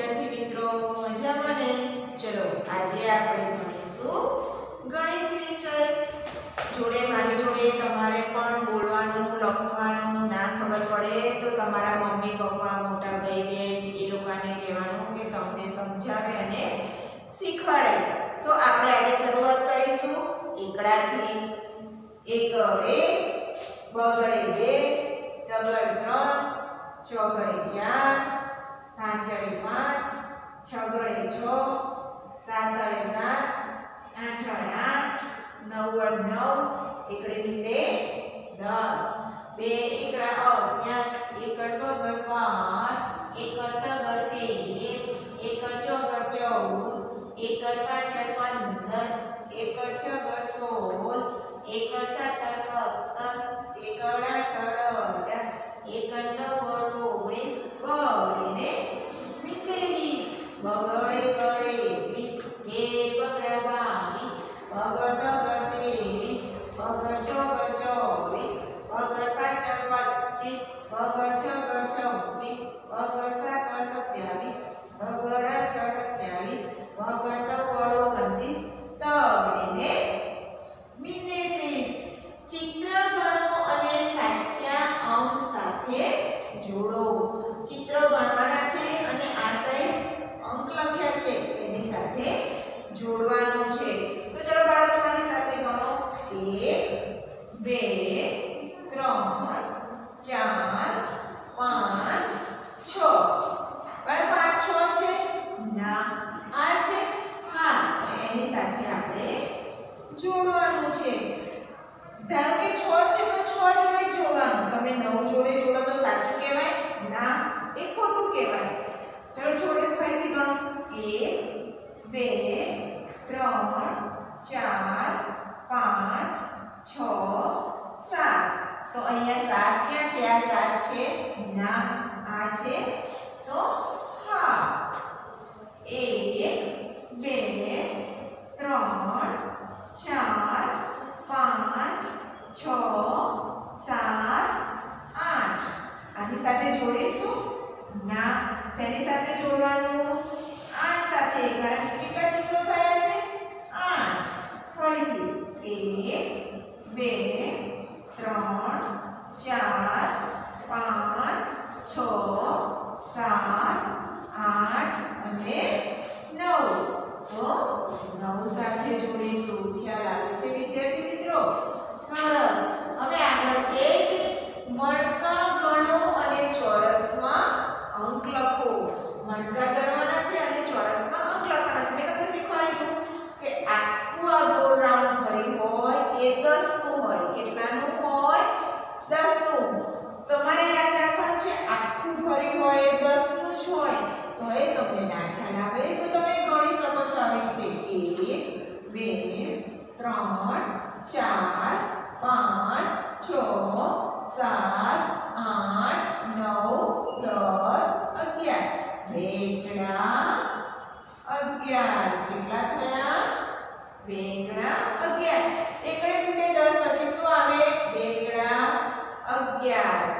વિદ્યાર્થી મિત્રો મજામાં ને? ચલો આજે આપણે ભણીશું ગણિત વિષય. જોડે મારી જોડે તમારે પણ બોલવાનું લખવાનું ના ખબર પડે તો તમારા મમ્મી પપ્પા મોટા ભાઈ બહેન એ લોકોને કહેવાનું કે તમને સમજાવે અને શીખવાડે. તો આપણે આજે શરૂઆત કરીશું એકડાથી. એકડે બગડે બે તગડ ત્રણ ચોગડે ચાર પાંચડે પાંચ છગડે છ સાતડે સાત આઠડે આઠ નવડ નવ એકડે મીંડે 10 બે એકડા 11 એકડ બગડ 12 એકડ તગડ 13 એકડ ચોગડ 14 એકડ પાછળ 15 એકડ છગડ 16 એકડ સાતડ 17 એકડ આઠડ 18 એકડ નવડ 19 બગડે મીંડે 20 બગડે કડે 20 બે બગડ્યા 22 બગડ તગડ 23 બગડ ચોગડ 24 બગડ પાછળ 25 બગડ છગડ 26 બગડ સાતડ 27 બગડ આઠડ 28 બગડ નવડ 29 તગડે મીંડે 30. ચિત્ર ગણો અને સાચા અંક સાથે જોડો. ચિત્ર ગણવાના છે અને આ સાઈડ અંક લખ્યા છે એની સાથે જોડવાનું છે. તો ચલો બાળકો મારી સાથે ગણો 1 2 3 4 5 6. બાળકો આ 6 છે? ના, આ છે. હા, એની સાથે આપણે જોડવાનું છે. ધારો કે 6 છે તો 6 જોડે જોડવાનું. તમે 9 જોડે જોડો તો સાચું કહેવાય? ના, એ ખોટું કહેવાય. ચલો જોડે ફરીથી ગણો 1 2 3 4 5 6 7. તો અહીંયા 7 ક્યાં છે? આ 7 છે? ના, આ છે. તો હા 1 2 3 4 5 6 7 8. આની સાથે જોડીશું? ના. શેની સાથે જોડવાનું? 8 સાથે. કારણ કે કેટલા ચિત્રો થયા છે? 8. ફરીથી 1 2 3 4 5 6 7 8 અને 9. તો 9 સાથે જોડીશું. ખ્યાલ આવે છે વિદ્યાર્થી મિત્રો? સરસ. હવે આગળ છે મણકા ગણો અને ચોરસમાં અંક લખો. મણકા ગણવાના છે અને ચોરસમાં અંક લખવાના છે. મેં તમને શીખવાડ્યું કે આખું આ ગોળ રાઉન્ડ ભરી હોય એ 10 નું હોય. કેટલાનું હોય? 10 નું. તમારે યાદ રાખવાનું છે આખું ભરી હોય એ 10 નું જ હોય. તો એ તમને ના ખ્યાલ આવે તો તમે ગણી શકો છો આવી રીતે 1 2 3 4 5 6 7 8 9 10 11. બેકડા 11. કેટલા થયા? બેકડા 11. એકડે મીંડે 10 પછી શું આવે? બેકડા 11.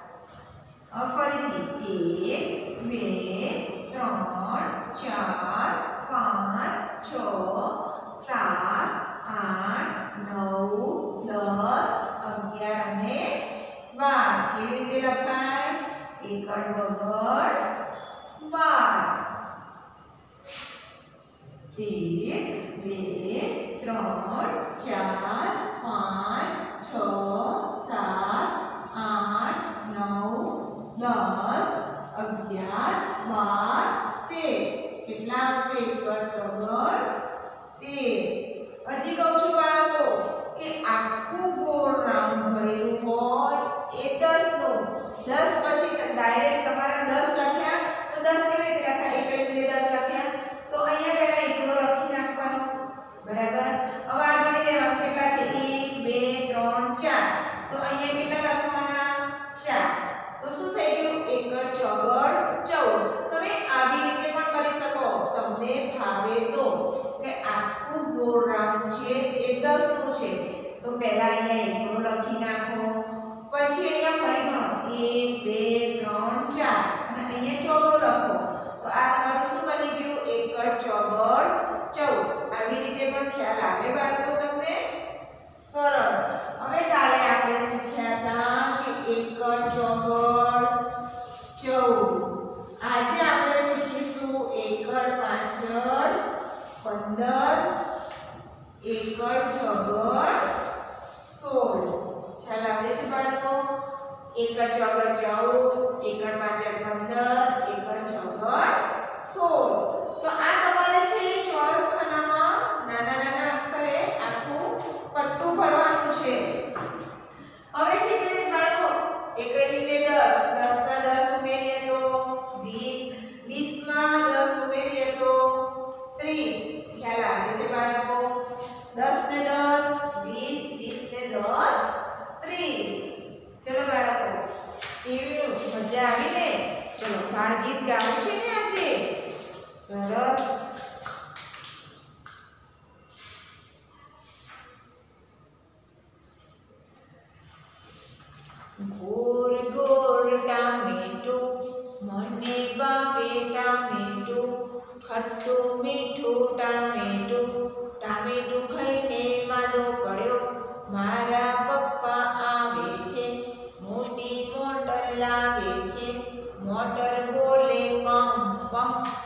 ફરીથી 1 2 3 4 5 6 7 8 9 10 11 અને 12. કેવી રીતે લખાય? એકડ બગડ 12. 1 2 3 4 5 6 7 8 9 10 11 12 13. કેટલા આવશે? એકડ બગડ 13. હજી કહું છું બાળકો કે આખું ગોળ રાઉન્ડ ભરેલું હોય એ 10 નું. 10 પછી ડાયરેક્ટ તમારા 10 લખ્યા તો 10 કેવી રીતે લખાય? એકડે મીંડે 10 લખ્યા તો અહીંયા પહેલા એકડો લખી નાખવાનો. બરાબર. હવે આ ગણી લેવાનું કેટલા છે? 1 2 3 4. તો અહીંયા કેટલા લખવાના? 4. તો શું થઈ ગયું? એકડ ચોગડ 14. તમે આવી રીતે પણ કરી શકો તમને ભાવે તો. કે આખું ગોળ રાઉન્ડ છે એ 10 નું છે. તો પહેલા અહીંયા એકડો લખી નાખો. પછી અહીંયા ફરી ગણો 1 2 3 4 અને અહીંયા ચોગડો લખો. તો આ તમારું ગોર ગોર ટામેટું મને ભાવે ટામેટું ખટ્ટું મીઠું ટામેટું ટામેટું ખાઈને માંદો પડ્યો મારા પપ્પા આવે છે મોટી મોટર લાવે છે મોટર બોલે પમ પમ